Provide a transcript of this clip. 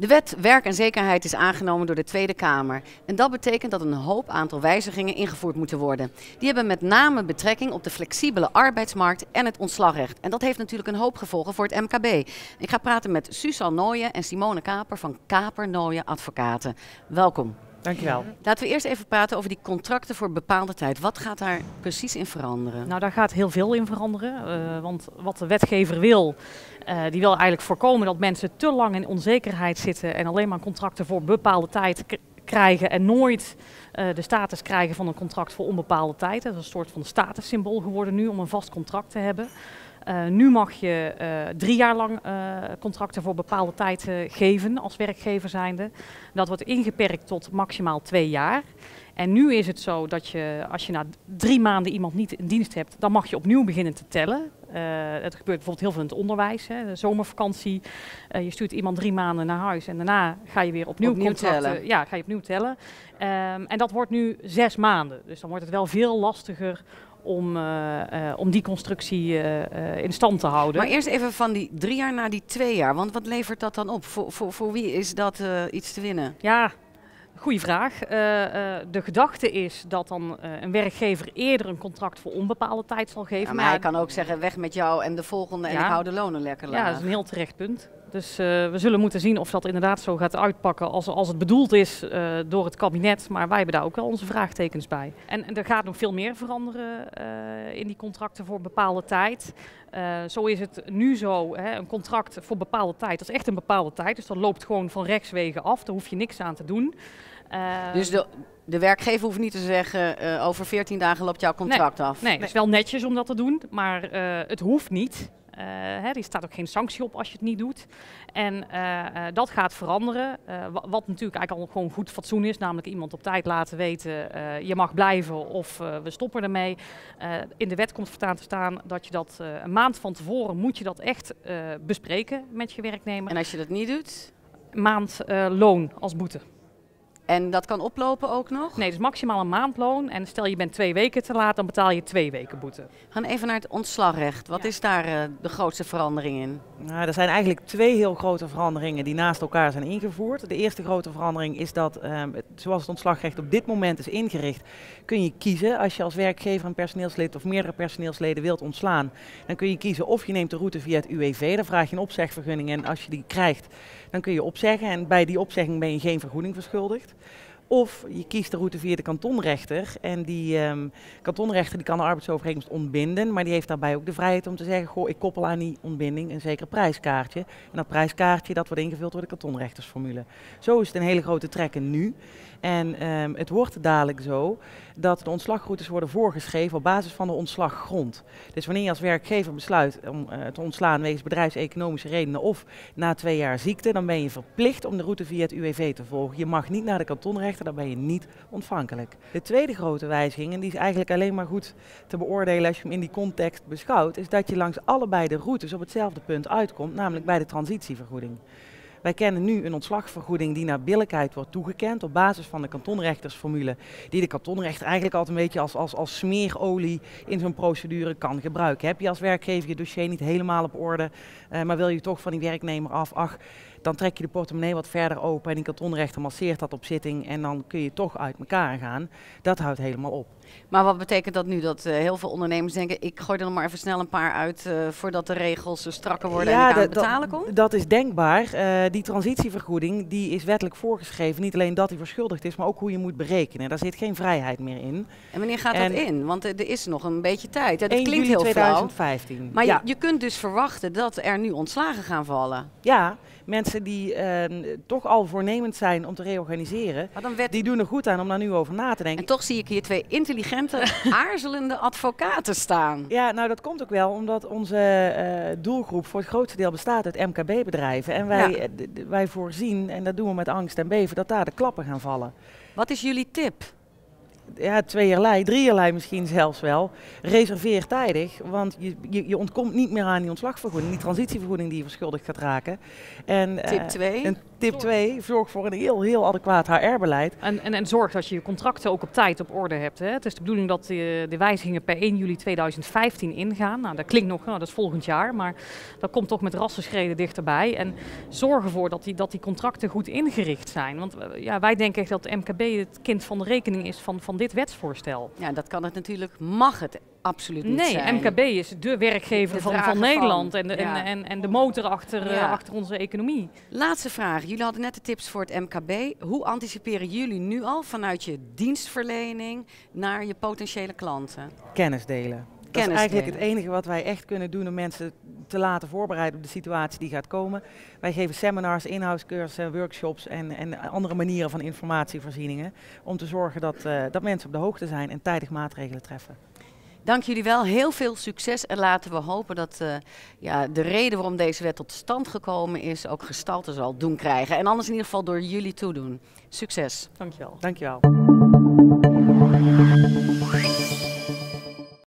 De wet Werk en Zekerheid is aangenomen door de Tweede Kamer. En dat betekent dat een hoop aantal wijzigingen ingevoerd moeten worden. Die hebben met name betrekking op de flexibele arbeidsmarkt en het ontslagrecht. En dat heeft natuurlijk een hoop gevolgen voor het MKB. Ik ga praten met Suzanne Nooyen en Simone Kaper van Kaper Nooyen Advocaten. Welkom. Dankjewel. Laten we eerst even praten over die contracten voor bepaalde tijd. Wat gaat daar precies in veranderen? Nou, daar gaat heel veel in veranderen. Want wat de wetgever wil, die wil eigenlijk voorkomen dat mensen te lang in onzekerheid zitten en alleen maar contracten voor bepaalde tijd krijgen en nooit de status krijgen van een contract voor onbepaalde tijd. Dat is een soort van statussymbool geworden nu om een vast contract te hebben. Nu mag je 3 jaar lang contracten voor bepaalde tijd geven als werkgever zijnde. Dat wordt ingeperkt tot maximaal 2 jaar. En nu is het zo dat je, als je na 3 maanden iemand niet in dienst hebt, dan mag je opnieuw beginnen te tellen. Het gebeurt bijvoorbeeld heel veel in het onderwijs, hè, de zomervakantie. Je stuurt iemand 3 maanden naar huis en daarna ga je weer opnieuw tellen. Ja, ga je opnieuw tellen. En dat wordt nu 6 maanden. Dus dan wordt het wel veel lastiger om die constructie in stand te houden. Maar eerst even van die 3 jaar naar die 2 jaar. Want wat levert dat dan op? Voor wie is dat iets te winnen? Ja, goeie vraag. De gedachte is dat dan een werkgever eerder een contract voor onbepaalde tijd zal geven. Ja, maar hij kan ook zeggen weg met jou en de volgende en ik hou de lonen lekker laag. Ja, dat is een heel terecht punt. Dus we zullen moeten zien of dat inderdaad zo gaat uitpakken als het bedoeld is door het kabinet. Maar wij hebben daar ook wel onze vraagtekens bij. En er gaat nog veel meer veranderen in die contracten voor bepaalde tijd. Zo is het nu zo, hè, een contract voor bepaalde tijd, dat is echt een bepaalde tijd. Dus dat loopt gewoon van rechtswege af, daar hoef je niks aan te doen. Dus de werkgever hoeft niet te zeggen, over 14 dagen loopt jouw contract af? Nee, het is wel netjes om dat te doen, maar het hoeft niet. Er staat ook geen sanctie op als je het niet doet. En dat gaat veranderen. Wat natuurlijk eigenlijk al gewoon goed fatsoen is. Namelijk iemand op tijd laten weten, je mag blijven of we stoppen ermee. In de wet komt voortaan te staan dat je dat een maand van tevoren moet je dat echt bespreken met je werknemer. En als je dat niet doet? Maand loon als boete. En dat kan oplopen ook nog? Nee, dus maximaal een maandloon. En stel je bent 2 weken te laat, dan betaal je 2 weken boete. We gaan even naar het ontslagrecht. Wat is daar de grootste verandering in? Nou, er zijn eigenlijk 2 heel grote veranderingen die naast elkaar zijn ingevoerd. De eerste grote verandering is dat, zoals het ontslagrecht op dit moment is ingericht, kun je kiezen als je als werkgever een personeelslid of meerdere personeelsleden wilt ontslaan. Dan kun je kiezen of je neemt de route via het UWV, dan vraag je een opzegvergunning en als je die krijgt, dan kun je opzeggen en bij die opzegging ben je geen vergoeding verschuldigd. Of je kiest de route via de kantonrechter en die kantonrechter die kan de arbeidsovereenkomst ontbinden, maar die heeft daarbij ook de vrijheid om te zeggen, goh, ik koppel aan die ontbinding een zeker prijskaartje. En dat prijskaartje dat wordt ingevuld door de kantonrechtersformule. Zo is het een hele grote trekken nu. En het wordt dadelijk zo dat de ontslagroutes worden voorgeschreven op basis van de ontslaggrond. Dus wanneer je als werkgever besluit om te ontslaan wegens bedrijfseconomische redenen of na 2 jaar ziekte, dan ben je verplicht om de route via het UWV te volgen. Je mag niet naar de kantonrechter, dan ben je niet ontvankelijk. De tweede grote wijziging, en die is eigenlijk alleen maar goed te beoordelen als je hem in die context beschouwt, is dat je langs allebei de routes op hetzelfde punt uitkomt, namelijk bij de transitievergoeding. Wij kennen nu een ontslagvergoeding die naar billijkheid wordt toegekend op basis van de kantonrechtersformule, die de kantonrechter eigenlijk altijd een beetje als smeerolie in zo'n procedure kan gebruiken. Heb je als werkgever je dossier niet helemaal op orde, maar wil je toch van die werknemer af, dan trek je de portemonnee wat verder open en die kantonrechter masseert dat op zitting en dan kun je toch uit elkaar gaan. Dat houdt helemaal op. Maar wat betekent dat nu? Dat heel veel ondernemers denken, ik gooi er nog maar even snel een paar uit voordat de regels strakker worden en ik aan het betalen kom? Dat is denkbaar. Die transitievergoeding die is wettelijk voorgeschreven. Niet alleen dat die verschuldigd is, maar ook hoe je moet berekenen. Daar zit geen vrijheid meer in. En wanneer gaat dat in? Want er is nog een beetje tijd. Dat 1 klinkt juli heel 2015. flauw. Maar je kunt dus verwachten dat er nu ontslagen gaan vallen. Ja, mensen die toch al voornemend zijn om te reorganiseren, die doen er goed aan om daar nu over na te denken. En toch zie ik hier 2 intelligente, aarzelende advocaten staan. Ja, nou dat komt ook wel omdat onze doelgroep voor het grootste deel bestaat uit MKB-bedrijven. En wij voorzien, en dat doen we met angst en beven, dat daar de klappen gaan vallen. Wat is jullie tip? Ja, tweeërlei, drieërlei misschien zelfs wel. Reserveer tijdig, want je ontkomt niet meer aan die ontslagvergoeding, die transitievergoeding die je verschuldigd gaat raken. En, Tip 2. En tip 2, zorg voor een heel adequaat HR-beleid. En zorg dat je je contracten ook op tijd op orde hebt. Hè. Het is de bedoeling dat de wijzigingen per 1 juli 2015 ingaan. Nou, dat klinkt nog, nou, dat is volgend jaar, maar dat komt toch met rassenschreden dichterbij. En zorg ervoor dat die contracten goed ingericht zijn. Want ja, wij denken echt dat de MKB het kind van de rekening is van dit wetsvoorstel. Ja, dat kan het natuurlijk, mag het absoluut niet Nee, zijn. MKB is de werkgever van Nederland en de motor achter onze economie. Laatste vraag. Jullie hadden net de tips voor het MKB. Hoe anticiperen jullie nu al vanuit je dienstverlening naar je potentiële klanten? Kennis delen. Dat is eigenlijk het enige wat wij echt kunnen doen om mensen te laten voorbereiden op de situatie die gaat komen. Wij geven seminars, in-house cursussen, workshops en andere manieren van informatievoorzieningen. Om te zorgen dat mensen op de hoogte zijn en tijdig maatregelen treffen. Dank jullie wel. Heel veel succes en laten we hopen dat de reden waarom deze wet tot stand gekomen is ook gestalte zal doen krijgen. En anders in ieder geval door jullie toedoen. Succes. Dankjewel. Dankjewel.